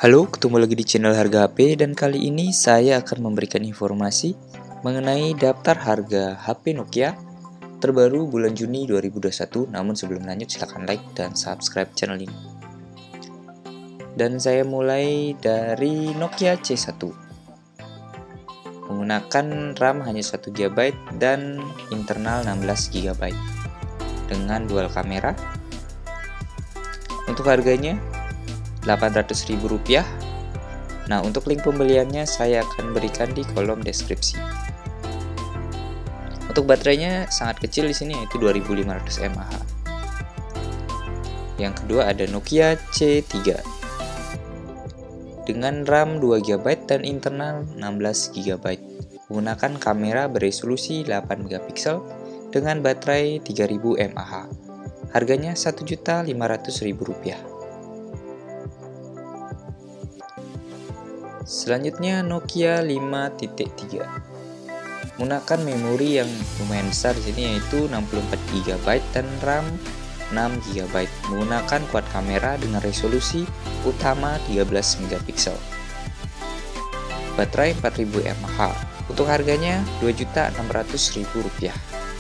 Halo, ketemu lagi di channel Harga HP dan kali ini saya akan memberikan informasi mengenai daftar harga HP Nokia terbaru bulan Juni 2021. Namun sebelum lanjut silahkan like dan subscribe channel ini. Dan saya mulai dari Nokia C1. Menggunakan RAM hanya 1 GB dan internal 16 GB dengan dual kamera. Untuk harganya Rp800.000. Nah, untuk link pembeliannya saya akan berikan di kolom deskripsi. Untuk baterainya sangat kecil di sini yaitu 2500 mAh. Yang kedua ada Nokia C3 dengan RAM 2 GB dan internal 16 GB. Menggunakan kamera beresolusi 8 MP dengan baterai 3000 mAh. Harganya Rp1.500.000. Selanjutnya Nokia 5.3 menggunakan memori yang lumayan besar di sini yaitu 64 GB dan RAM 6 GB. Menggunakan quad kamera dengan resolusi utama 13 MP. Baterai 4000 mAh. Untuk harganya Rp2.600.000.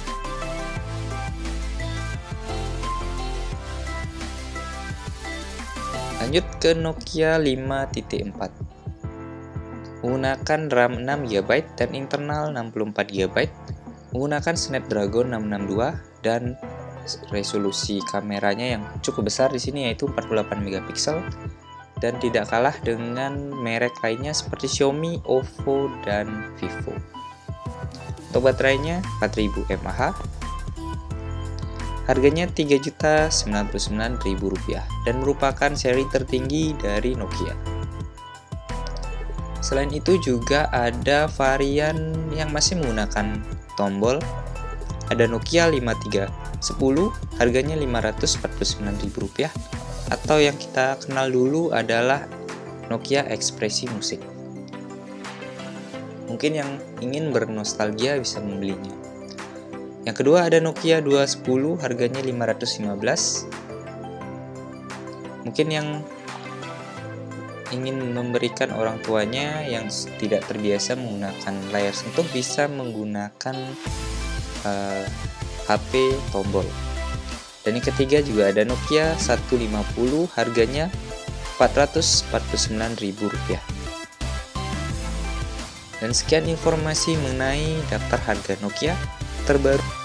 Lanjut ke Nokia 5.4 menggunakan RAM 6 GB dan internal 64 GB, menggunakan Snapdragon 662 dan resolusi kameranya yang cukup besar di sini yaitu 48 MP dan tidak kalah dengan merek lainnya seperti Xiaomi, Oppo dan Vivo. Untuk baterainya 4000 mAh. Harganya Rp3.099.000 dan merupakan seri tertinggi dari Nokia. Selain itu juga ada varian yang masih menggunakan tombol. Ada Nokia 5310, harganya Rp549.000, atau yang kita kenal dulu adalah Nokia Ekspresi Musik. Mungkin yang ingin bernostalgia bisa membelinya. Yang kedua ada Nokia 210, harganya Rp515. Mungkin yang ingin memberikan orang tuanya yang tidak terbiasa menggunakan layar sentuh bisa menggunakan HP tombol. Dan yang ketiga juga ada Nokia 150, harganya Rp449.000. Dan sekian informasi mengenai daftar harga Nokia terbaru